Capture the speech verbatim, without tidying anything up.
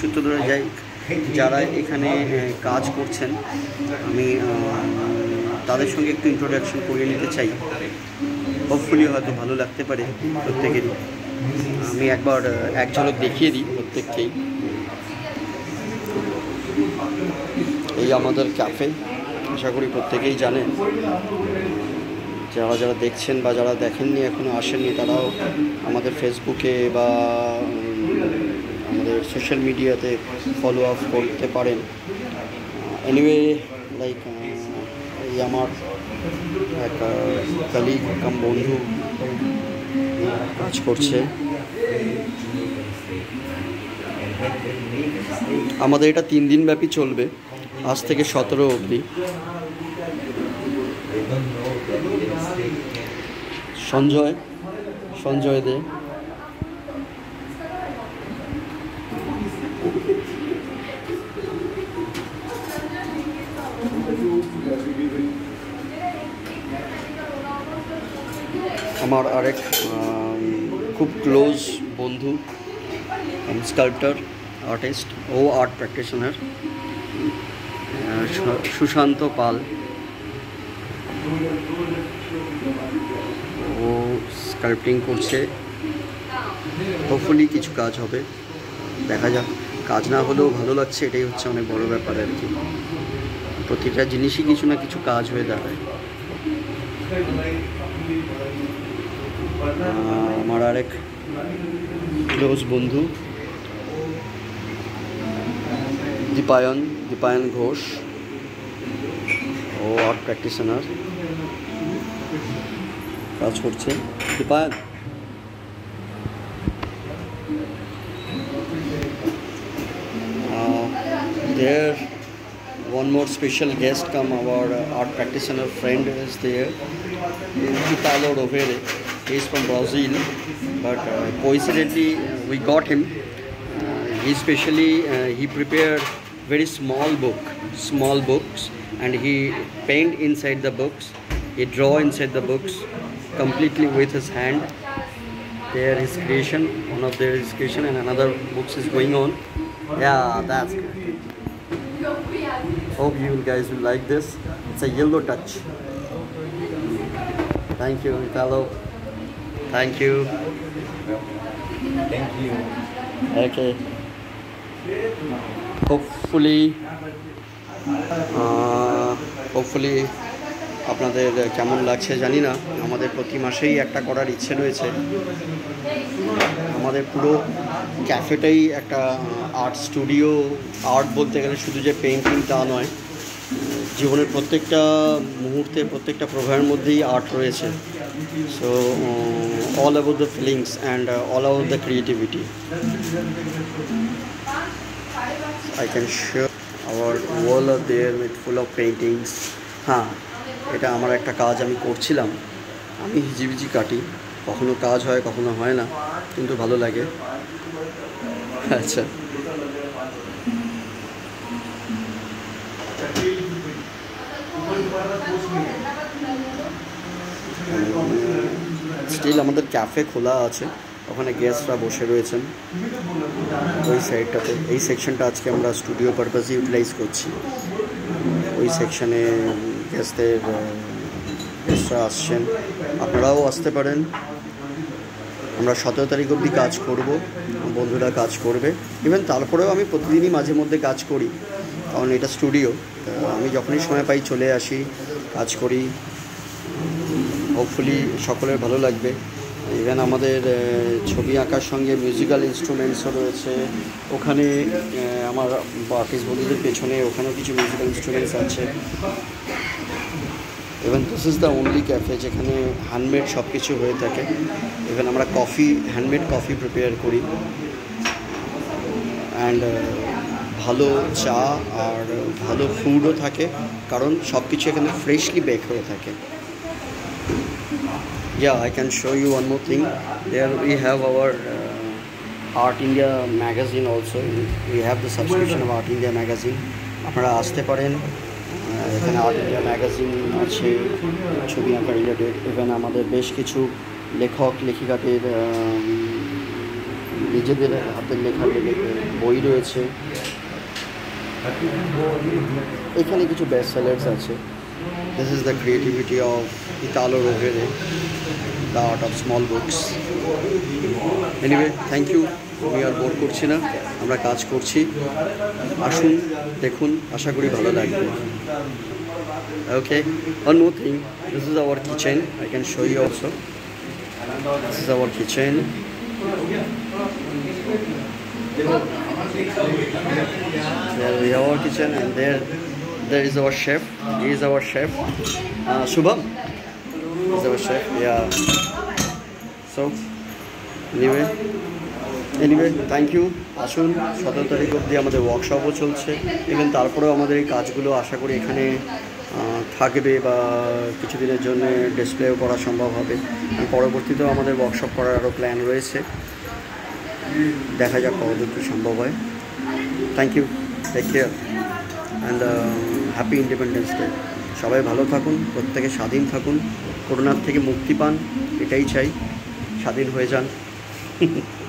সূত্রধরে যাই যারা এখানে কাজ করছেন আমি তাদের সঙ্গে একটু ইন্ট্রোডাকশন করিয়ে নিতে চাই। হোপফুলি হয়তো ভালো লাগতে পারে প্রত্যেকেরই। আমি একবার এক ঝলক দেখিয়ে দিই প্রত্যেককেই। এই আমাদের ক্যাফে, আশা করি প্রত্যেকেই জানেন। যারা যারা দেখছেন বা যারা দেখেননি এখনও আসেননি তারাও আমাদের ফেসবুকে বা আমাদের সোশ্যাল মিডিয়াতে ফলো আপ করতে পারেন। এনিওয়ে লাইক এই আমার এক কলিগ কাম বন্ধু কাজ করছে। আমাদের এটা তিন দিন ব্যাপী চলবে, আজ থেকে সতেরো অবধি। সঞ্জয় সঞ্জয় দে আমার আরেক খুব ক্লোজ বন্ধু, স্কাল্পটার আর্টিস্ট ও আর্ট প্র্যাকটিশনার সুশান্ত পাল। ও স্কাল্পটিং করছে, হোপফুলি কিছু কাজ হবে, দেখা যাক। কাজ না হলেও ভালো লাগছে, এটাই হচ্ছে অনেক বড় ব্যাপার আর কি। প্রতিটা জিনিসই কিছু না কিছু কাজ হয়ে দাঁড়ায়। আমার আরেক ক্লোজ বন্ধু দীপায়ন দীপায়ন ঘোষ, ও আর্ট প্র্যাকটিশনার কাজ করছে। Dipayan there one more special guest come, our uh, art practitioner friend is there, Italo Rovere. He is from Brazil, but uh, coincidentally uh, we got him. Uh, he specially uh, he prepared very small book small books and he paint inside the books, he draw inside the books completely with his hand. There his creation, one of their his creation, and another books is going on. Yeah, that's good. Hope you guys will like this. It's a yellow touch. Thank you, Italo. Thank you. Thank you. Okay. Hopefully, uh, hopefully আপনাদের কেমন লাগছে জানি না। আমাদের প্রতি মাসেই একটা করার ইচ্ছে রয়েছে। আমাদের পুরো ক্যাফেটাই একটা আর্ট স্টুডিও। আর্ট বলতে গেলে শুধু যে পেইন্টিং তা নয়, জীবনের প্রত্যেকটা মুহূর্তে প্রত্যেকটা প্রভাবের মধ্যেই আর্ট রয়েছে। So all about the feelings and all about the creativity. I can sure our wall are there with full of paintings. হ্যাঁ, এটা আমার একটা কাজ আমি করছিলাম। আমি হিজিবিজি কাটি, কখনো কাজ হয় কখনো হয় না, কিন্তু ভালো লাগে। আচ্ছা, স্টিল আমাদের ক্যাফে খোলা আছে, ওখানে গেস্টরা বসে রয়েছেন ওই সাইডটাতে। এই সেকশনটা আজকে আমরা স্টুডিও পারপাসে ইউটিলাইজ করছি। ওই সেকশনে গেস্টদের গেস্টরা আসছেন, আপনারাও আসতে পারেন। আমরা সতেরো তারিখ অবধি কাজ করব, বন্ধুরা কাজ করবে। ইভেন তারপরেও আমি প্রতিদিনই মাঝে মধ্যে কাজ করি, কারণ এটা স্টুডিও। আমি যখনই সময় পাই চলে আসি, কাজ করি। হোপফুলি সকলের ভালো লাগবে। ইভেন আমাদের ছবি আঁকার সঙ্গে মিউজিক্যাল ইনস্ট্রুমেন্টসও রয়েছে ওখানে। আমার আর্টিস্ট বন্ধুদের পেছনে ওখানেও কিছু মিউজিক্যাল ইনস্ট্রুমেন্টস আছে। Even this is the only cafe যেখানে হ্যান্ডমেড সব কিছু হয়ে থাকে। ইভেন আমরা কফি, হ্যান্ডমেড কফি প্রিপেয়ার করি। অ্যান্ড ভালো চা আর ভালো ফুডও থাকে, কারণ সব কিছু এখানে ফ্রেশলি বেক হয়ে থাকে। Yeah, I can show you one more thing. There we have our uh, Art India magazine also. We have the subscription of Art India magazine. আপনারা আসতে পারেন, এখানে আর্ট ইন্ডিয়া ম্যাগাজিন আছে ছবি আঁকা রিলেটেড। ইভেন আমাদের বেশ কিছু লেখক লেখিকাদের নিজেদের হাতের লেখা বই রয়েছে। এখানে কিছু বেস্ট সেলার্স আছে। This is the creativity of Italo Rovere, the art of small books. Anyway, thank you. আমি আর বোর করছি না, আমরা কাজ করছি। আসুন দেখুন, আশা করি ভালো লাগবে। Okay, one more thing. This is our kitchen. I can show you also. This is our kitchen. There we have our kitchen, and there there is our chef. He is our chef. Uh, Shubham is our chef. Yeah. So anyway, anyway, thank you. আসুন, সতেরো তারিখ অবধি আমাদের ওয়ার্কশপও চলছে। Even তারপরেও আমাদের এই কাজগুলো আশা করি এখানে থাকবে বা কিছুদিনের জন্য ডিসপ্লেও করা সম্ভব হবে। পরবর্তীতেও আমাদের ওয়ার্কশপ করার আরও প্ল্যান রয়েছে, দেখা যাক কতদূর কী সম্ভব হয়। Thank you, take care and happy independence day. সবাই ভালো থাকুন, প্রত্যেকে স্বাধীন থাকুন, করোনার থেকে মুক্তি পান, এটাই চাই, স্বাধীন হয়ে যান।